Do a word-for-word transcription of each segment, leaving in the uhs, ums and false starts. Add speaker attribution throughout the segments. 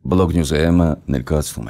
Speaker 1: Blog News-ը ներկայացնում է։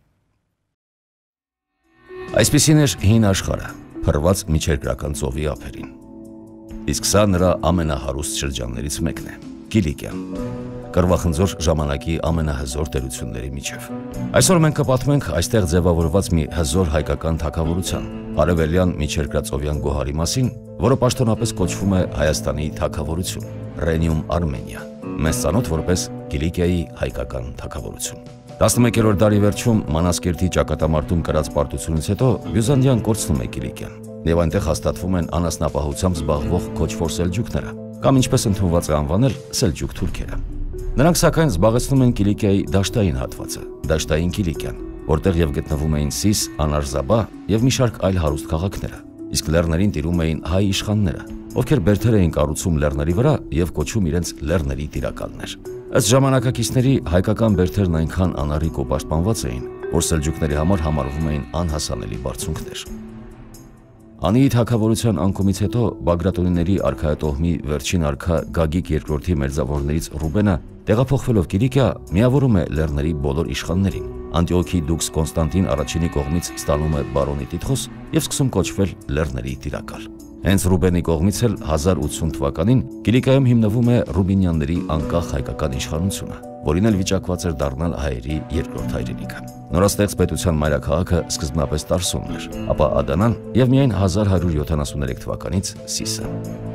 Speaker 1: Այսպիսին էր հին աշխարհը, փռված միջերկրական ծովի ափերին։ Իսկ սա նրա ամենահարուստ շրջաններից մեկն է՝ Կիլիկիան, կռվախնձոր ժամանակի ամենահզոր տերությունների միջև։ Այսօր մենք կպատմենք այստեղ ձևավորված մի հզոր հայկական թագավորության, արևելյան միջերկրածովյան գոհարի մասին, որը պաշտոնապես կոչվում է Հայաստանի թագավորություն, Ռենիում Արմենիա, մեզ ծանոթ որպես Կիլիկիայի հայկական թագավորություն։ տասնմեկերորդ դարի վերջում Մանասկերտի ճակատամարտում կրած պարտությունից հետո Բյուզանդիան կորցնում է Կիլիկիան, եւ այնտեղ հաստատվում են անասնապահությամբ զբաղվող քոչվոր սելջուկները, կամ ինչպես ընդունված է անվանել Սելջուկ թուրքերը։ Նրանք սակայն զբաղեցնում են Կիլիկիայի դաշտային հատվածը, դաշտային Կիլիկիան, որտեղ եւ գտնվում էին Սիս, Անարզաբա եւ մի շարք այլ հարուստ քաղաքները, իսկ լեռներին տիրում էին հայ իշխանները, ովքեր բերդեր էին կառուցում լեռների վրա եւ կոչում իրենց լեռների տիրակալներ։ Ըստ ժամանակակիցների հայկական բերդերն այնքան անառիկ ու պաշտպանված էին, որ սելջուկների համար համարվում էին անհասանելի բարձունքներ։ Անիի թագավորության անկումից հետո Բագրատոնիների արքայատոհմի վերջին արքա Գագիկ երկրորդի մերձավորներից Ռուբենը տեղափոխվելով Կիլիկիա միավորում է լեռների բոլոր իշխաններին։ Անտիոքի դուքս Կոնստանտին առաջինի կողմից ստանում է բարոնի տիտղոս եւ սկսում կոչվել լեռների տիրակալ։ Հենց Ռուբենի կողմից էլ հազար ութսուն թվականին Կիլիկիայում հիմնվում է Ռուբինյանների անկախ հայկական իշխանությունը, որին էլ վիճակված էր դառնալ հայերի երկրորդ հայրենիքը։ Նորաստեղծ պետության մայրաքաղաքը սկզբնապես Տարսումն էր, ապա Ադանան եւ միայն հազար հարյուր յոթանասուններեք թվականից Սիսը։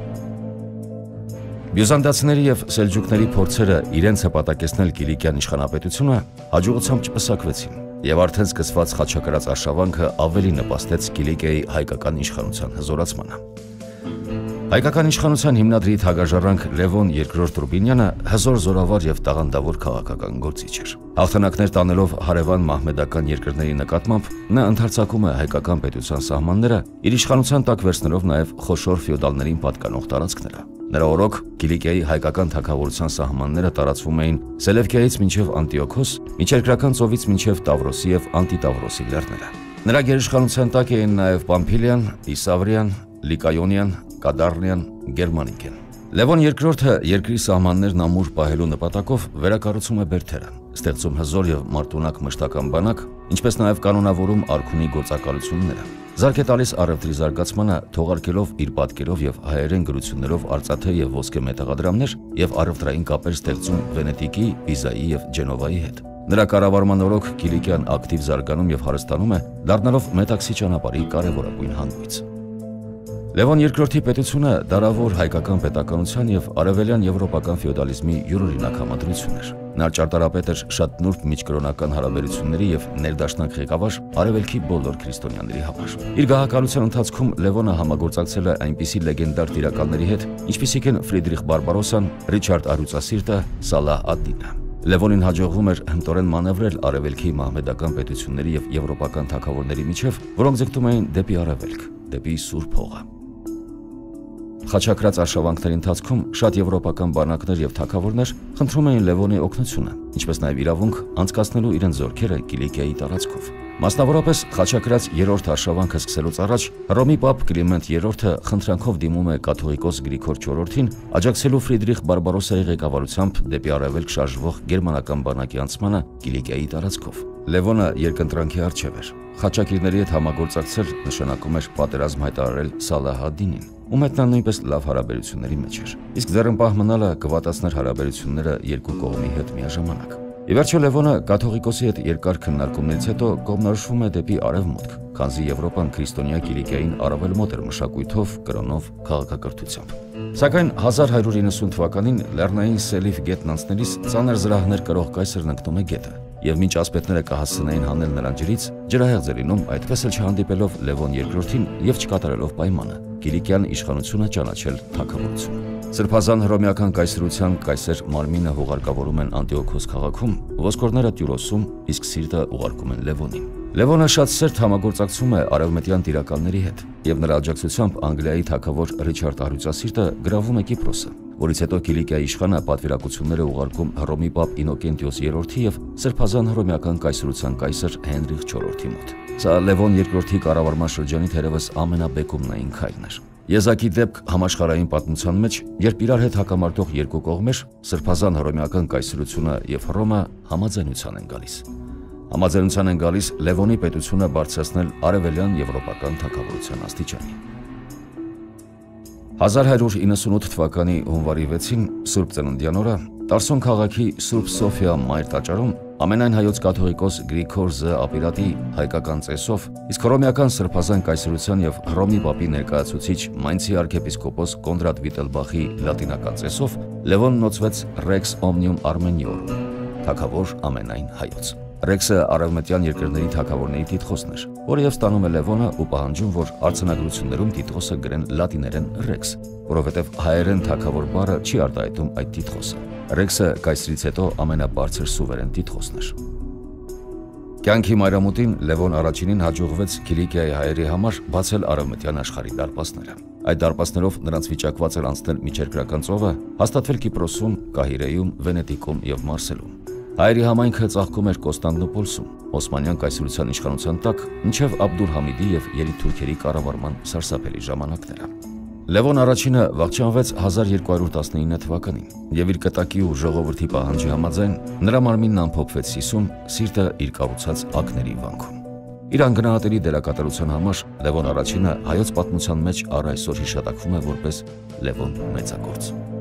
Speaker 1: Բյուզանդացիների եւ սելջուկների փորձերը իրենց հպատակեցնել Կիլիկիան իշխանապետությունը հաջողությամբ չպսակվեցին, եւ արդեն սկսված խաչակրաց արշավանքը ավելի նպաստեց Կիլիկիայի հայկական իշխանության հզորացմանը։ Հայկական իշխանության հիմնադրի թագաժառանգ Լևոն երկրորդ Ռուբինյանը հզոր զորավար եւ տաղանդավոր քաղաքական գործիչ էր։ Հաղթանակներ տանելով հարևան մահմեդական երկրների նկատմամբ նա ընդարձակում է հայկական պետության սահմանները, իր իշխանության տակ վերցնելով նաեւ խոշոր ֆեոդալներին պատկանող տարածքները։ Նրա օրոք Կիլիկիայի հայկական թագավորության սահմանները տարածվում էին Սելևկիայից մինչև Անտիոքոս, միջերկրական ծովից մինչև Տավրոսի եւ Անտիտավրոսի լեռները։ Նրա գերիշխանության տակ էին նաեւ Պամփիլիան, Իսավրիան, Լիկայոնիան, Կադառնիան, Գերմանիկեն։ Լևոն երկրորդը երկրի սահմաններն ամուր պահելու նպատակով վերակառուցում է բերդերը, ստեղծում հզոր եւ մարտունակ մշտական բանակ, ինչպես նաեւ կանոնավորում արքունի գործակալությունները։ Զարկ է տալիս առևտրի զարգացմանը, թողարկելով իր պատկերով եւ հայերեն գրություններով արծաթե եւ ոսկե մետաղադրամներ եւ առևտրային կապեր ստեղծում Վենետիկի, Պիզայի եւ Ջենովայի հետ։ Նրա կառավարման օրոք Կիլիկիան ակտիվ զարգանում եւ հարստանում է, դառնալով մետաքսի ճանապարհի կարևորագույն հանգույց։ Լևոն երկրորդի պետությունը դարավոր հայկական պետականության եւ արևելյան եվրոպական ֆեոդալիզմի յուրօրինակ համադրություն էր։ Նա ճարտարապետ էր շատ նուրբ միջկրոնական հարաբերությունների եւ ներդաշնակ ղեկավար արևելքի բոլոր քրիստոնյաների համար։ Իր գահակալության ընթացքում Լևոնը համագործակցել է այնպիսի լեգենդար տիրակալների հետ, ինչպիսիք են Ֆրիդրիխ Բարբարոսան, Ռիչարդ Արյուծասիրտը, Սալահ ադ-Դինը։ Լևոնին հաջողվում էր հմտորեն մանևրել արևելքի մահմեդական պետությունների եւ եվրոպական թագավորների միջև, որոնք ձգտում էին դեպի արևելք, դեպի Սուրբ Հողը։ Խաչակրաց արշավանքների ընթացքում շատ եվրոպական բանակներ եւ թագավորներ խնդրում էին Լևոնի օգնությունը, ինչպես նաեւ իրավունք անցկացնելու իրենց զորքերը Կիլիկիայի տարածքով։ Մասնավորապես խաչակրաց երրորդ արշավանքը սկսելուց առաջ Ռոմի պապ Կլիմենտ երրորդը խնդրանքով դիմում է կաթողիկոս Գրիգոր չորրորդին աջակցելու Ֆրիդրիխ Բարբարոսայի ղեկավարությամբ դեպի արևելք շարժվող գերմանական բանակի անցմանը Կիլիկիայի տարածքով։ Լևոնը երկընտրանքի առջև էր։ Խաչակիրների հետ համագործակցել նշանակում էր պատերազմ հայտարարել Սալահ ադ-Դինին, ում հետ նա նույնպես լավ հարաբերությունների մեջ էր, իսկ ձեռնպահ մնալը կվատացներ հարաբերությունները երկու կողմի հետ միաժամանակ։ Ի վերջո Լևոնը կաթողիկոսի հետ երկար քննարկումներից հետո կողմնորոշվում է դեպի արևմուտք, քանզի Եվրոպան քրիստոնյա Կիլիկիային առավել մոտ էր մշակույթով, կրոնով, քաղաքակրթությամբ։ Սակայն հազար հարյուր իննսուն թվականին լեռնային Սելիվ գետն անցնելիս ծանր զրահներ կրող կայսրն ընկնում է գետը, եւ մինչ ասպետները կհասցնեին հանել նրան ջրից, ջրահեղձ է լինում, այդպես էլ չհանդիպելով Լևոն երկրորդին եւ չկատարելով պայմանը, Կիլիկիան իշխանությունը ճանաչել թագավորություն։ Սրբազան հռոմեական կայսրության կայսեր Մարմինը հուղարկավորում են Անտիոքոս քաղաքում, ոսկորները Տյուրոսում, իսկ սիրտը ուղարկում են Լևոնին։ Լևոնը շատ սերտ համագործակցում է արևմտյան տիրակալների հետ, եւ նրա աջակցությամբ Անգլիայի թագավոր Ռիչարդ Արյուծասիրտը գրավում է Կիպրոսը, որից հետո Կիլիկիայի իշխանը պատվիրակություններ է ուղարկում Հռոմի պապ Ինոկենտիոս երրորդի եւ սրբազան հռոմեական կայսրության կայսր Հենրիխ չորրորդի մոտ։ Սա Լևոն երկրորդի կառավարման շրջանի թերևս ամենաբեկումնային քայլն էր։ Եզակի դեպք համաշխարհային պատմության մեջ, երբ իրար հետ հակամարտող երկու կողմեր, սրբազան հռոմեական կայսրությունը եւ Հռոմը համաձայնության են գալիս։ Համաձայնության են գալիս Լևոնի պետությունը բարձրացնել արևելյան եվրոպական թագավորության աստիճանի։ հազար հարյուր իննսունութ թվականի հունվարի վեցին Սուրբ Ծննդյան օրը Տարսոն քաղաքի Սուրբ Սոֆիա մայր տաճարում ամենայն հայոց կաթողիկոս Գրիգոր Զ. Ապիրատի հայկական ծեսով, իսկ հռոմեական սրբազան կայսրության եւ Հռոմի պապի ներկայացուցիչ Մայնցի arczepiskopos Կոնդրատ Վիտելբախի լատինական ծեսով Լևոն նոծվեց Rex Omnium Armeniorum, թագավոր ամենայն հայոց։ Ռեքսը արևմտյան երկրների թագավորների տիտղոսն էր, որը եւ ստանում է Լևոնը ու պահանջում, որ արձանագրություններում տիտղոսը գրեն լատիներեն Rex, որովհետեւ հայերեն թագավոր բառը չի արտահայտում այդ տիտղոսը։ Ռեքսը կայսրից հետո ամենաբարձր սուվերեն տիտղոսն էր։ Կյանքի մայրամուտին Լևոն առաջինին հաջողվեց Կիլիկիայի հայերի համար բացել արևմտյան աշխարհի դարպասները։ Այդ դարպասներով նրանց վիճակված էր անցնել միջերկրական ծովը, հաստատվել Կիպրոսում, Կահիրեում, Վենետիկում եւ Մարսելում։ Հայերի համայնքը ծաղկում էր Կոստանդնուպոլսում, Օսմանյան կայսրության իշխանության տակ, մինչև Աբդուլ-Համիդի եւ ելիթուրքերի կառավարման սարսափելի ժամանակները։ Լևոն առաջինը վախճանվեց հազար երկու հարյուր տասնինը թվականին եւ իր կտակի ու ժողովրդի պահանջի համաձայն նրա մարմինն ամփոփվեց Սիսում, սիրտը իր կառուցած ակների վանքում։ Իր անգնահատելի դերակատարության համար Լևոն առաջինը հայոց պատմության մեջ առ այսօր հիշատակվում է որպես Լևոն Մեծագործ։